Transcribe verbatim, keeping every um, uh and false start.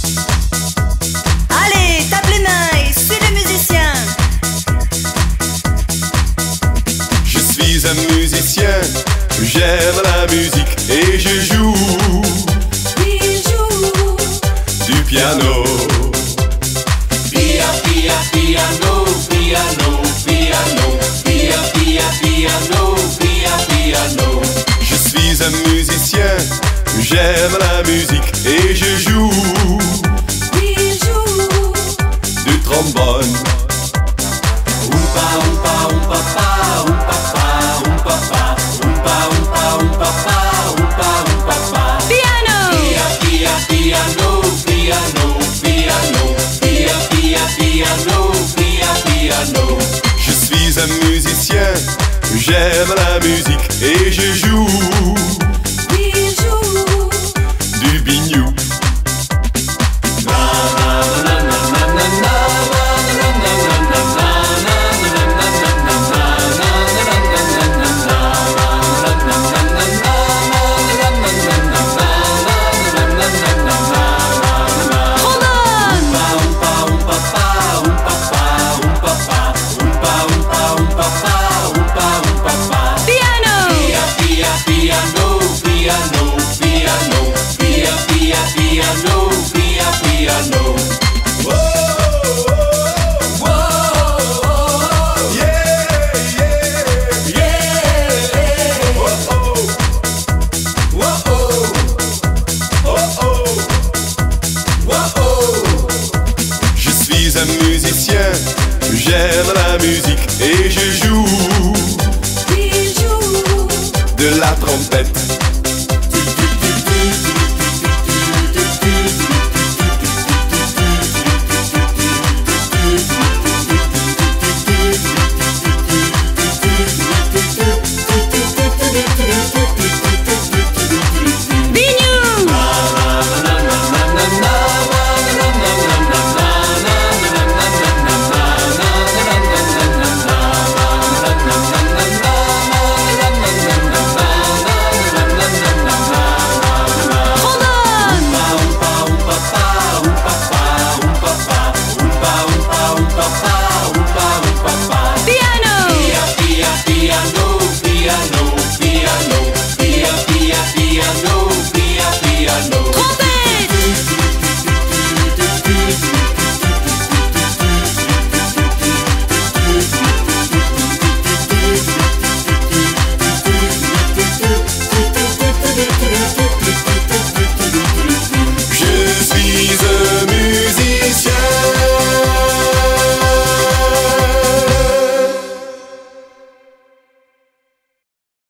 Allez, tape les mains et suis le musicien. Je suis un musicien, j'aime la musique et je joue. Oui, joue du piano. Pia, pia, piano, piano, piano, pia, pia, piano, pia, piano. Je suis un musicien, j'aime la musique et je joue. Oui, joue du trombone. Humpahumpahumpapa, humpapa, humpapa, humpahumpahumpapa, humpahumpapa. piano. Pia, pia, piano, piano, piano, pia, pia, piano, pia, piano. Je suis un musicien, j'aime la musique et je joue. Oui, joue du biniou. Piano, pia, piano. Wohwohwohwoh. Yeah, yeah. Wohwoh. Wohwoh. Wohwoh. Wohwoh. Je suis un musicien, j'aime la musique et je joue. Oui, joue de la trompette.